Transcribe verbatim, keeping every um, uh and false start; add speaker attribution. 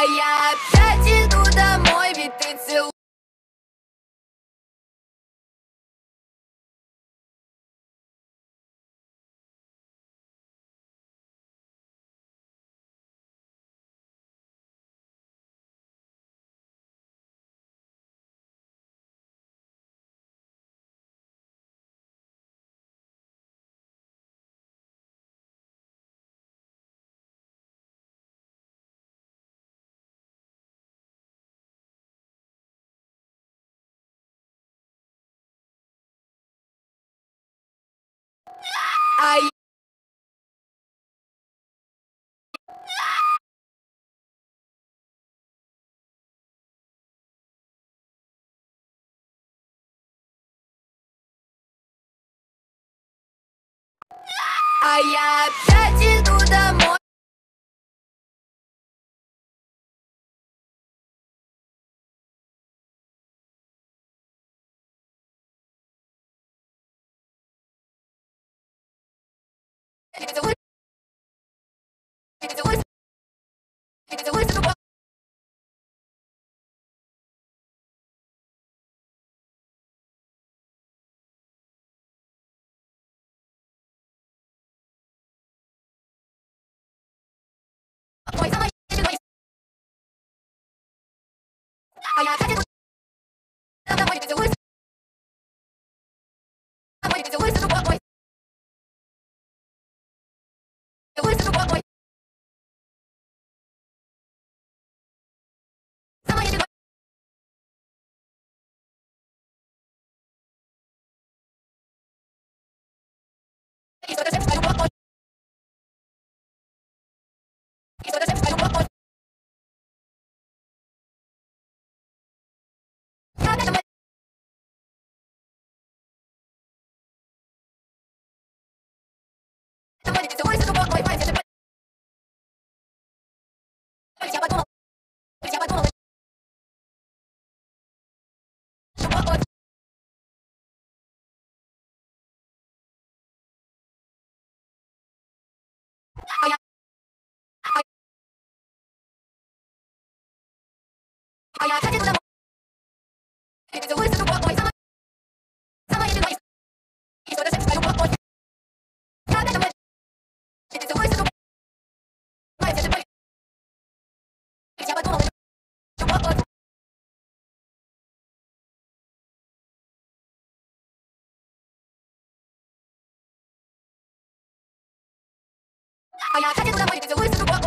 Speaker 1: А я опять иду домой, ведь ты целуешь. А я... А я опять иду домой. Ты целуешь, ты целуешь, ты целуешь другого. Мой самый любимый. А я опять иду домой, ты целуешь, домой, ты целуешь другого. Целуешь другого. Самый любимый. И что-то женская любовь. И что-то женская любовь. Я опять домой. Домой, ты целуешь другого. Я подумал, я подумал, любовь. А я, а, а я опять иду домой. Ты целуешь другого. Самый, самый любимый. И что-то женская любовь. Я опять домой. Ты целуешь другого. Я подумал, любовь. А я опять иду домой, ты целуешь другого.